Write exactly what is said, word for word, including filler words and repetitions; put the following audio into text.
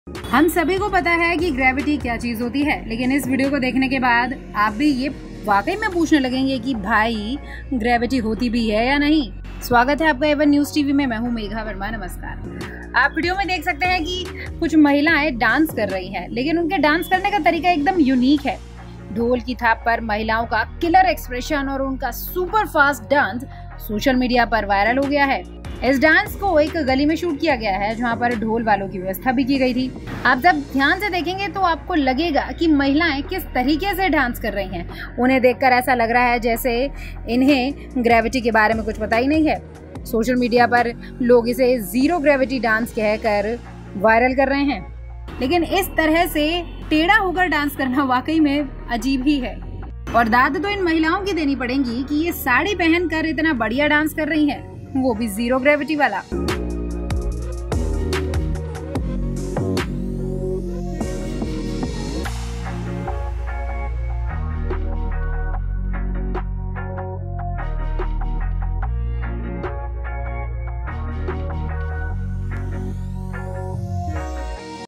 हम सभी को पता है कि ग्रेविटी क्या चीज होती है, लेकिन इस वीडियो को देखने के बाद आप भी ये वाकई में पूछने लगेंगे कि भाई ग्रेविटी होती भी है या नहीं। स्वागत है आपका एवन न्यूज टीवी में। मैं हूँ मेघा वर्मा। नमस्कार। आप वीडियो में देख सकते हैं कि कुछ महिलाएं डांस कर रही हैं, लेकिन उनके डांस करने का तरीका एकदम यूनिक है। ढोल की थाप पर महिलाओं का किलर एक्सप्रेशन और उनका super fast dance social media पर वायरल हो गया है। इस डांस को एक गली में शूट किया गया है, जहां पर ढोल वालों की व्यवस्था भी की गई थी। आप जब ध्यान से देखेंगे तो आपको लगेगा कि महिलाएं किस तरीके से डांस कर रही हैं। उन्हें देखकर ऐसा लग रहा है जैसे इन्हें ग्रेविटी के बारे में कुछ पता ही नहीं है। सोशल मीडिया पर लोग इसे जीरो ग्रेविटी डांस कहकर वायरल कर रहे हैं, लेकिन इस तरह से टेढ़ा होकर डांस करना वाकई में अजीब ही है। और दाद तो इन महिलाओं की देनी पड़ेगी कि ये साड़ी पहनकर इतना बढ़िया डांस कर रही हैं, वो भी जीरो ग्रेविटी वाला।